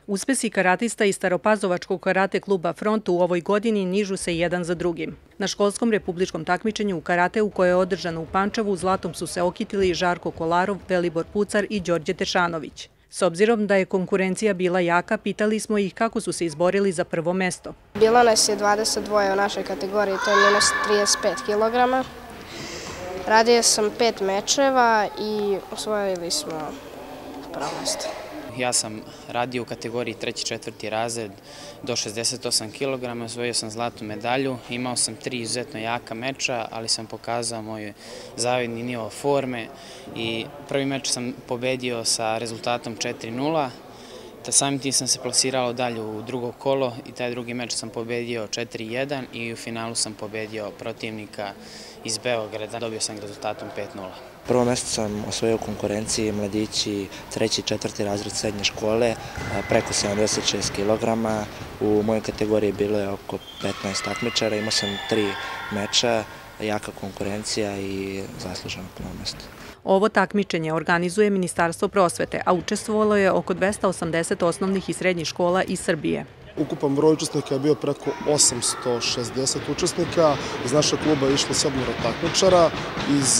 Uspesi karatista iz Staropazovačkog karate kluba Front u ovoj godini nižu se jedan za drugim. Na školskom republičkom takmičenju u karateu koje je održano u Pančevu zlatom su se okitili Žarko Kolarov, Velibor Pucar i Đorđe Tešanović. S obzirom da je konkurencija bila jaka, pitali smo ih kako su se izborili za prvo mesto. Bilo nas je 22 u našoj kategoriji, to je minus 35 kg. Radio sam 5 mečeva i osvojili smo prvo mesto. Ja sam radio u kategoriji 3. i 4. razred do 68 kg, osvojio sam zlatnu medalju, imao sam 3 izuzetno jaka meča, ali sam pokazao moj zavidni nivo forme i prvi meč sam pobedio sa rezultatom 4:0, te samim tim sam se plasirao dalje u drugo kolo i taj drugi meč sam pobedio 4:1 i u finalu sam pobedio protivnika iz Beograda, dobio sam rezultatom 5:0. Prvo mesto sam osvojio u konkurenciji mladići 3. i 4. razred srednje škole, preko 76 kg. U mojoj kategoriji bilo je oko 15 takmičara, imao sam 3 meča, jaka konkurencija i zasluženo prvo mesto. Ovo takmičenje organizuje Ministarstvo prosvete, a učestvovalo je oko 280 osnovnih i srednjih škola iz Srbije. Ukupan broj učesnika je bio preko 860 učesnika. Iz našeg kluba je išlo 7 takmičara iz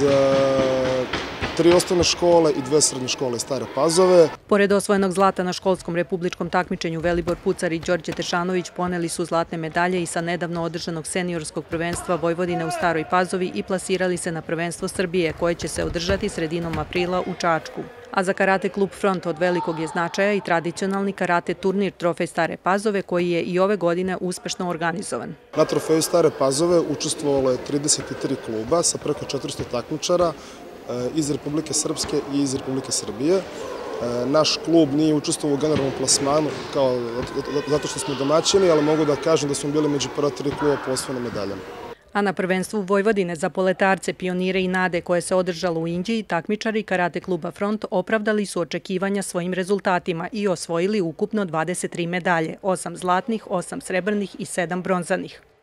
3 osnovne škole i 2 srednje škole iz Stare Pazove. Pored osvojenog zlata na školskom republičkom takmičenju, Velibor Pucar i Đorđe Tešanović poneli su zlatne medalje i sa nedavno održanog seniorskog prvenstva Vojvodine u Staroj Pazovi i plasirali se na prvenstvo Srbije, koje će se održati sredinom aprila u Čačku. A za karate klub Front od velikog je značaja i tradicionalni karate turnir Trofej Stare Pazove, koji je i ove godine uspešno organizovan. Na Trofeju Stare Pazove učestvovalo je 33 kluba sa preko 400 takmičara iz Republike Srpske i iz Republike Srbije. Naš klub nije učestvovao u generalnom plasmanu zato što smo domaćini, ali mogu da kažem da smo bili među prva 3 kluba po osvojenim medaljama. A na prvenstvu Vojvodine za poletarce, pionire i nade koje se održalo u Inđiji, takmičari karate kluba Front opravdali su očekivanja svojim rezultatima i osvojili ukupno 23 medalje, 8 zlatnih, 8 srebrnih i 7 bronzanih.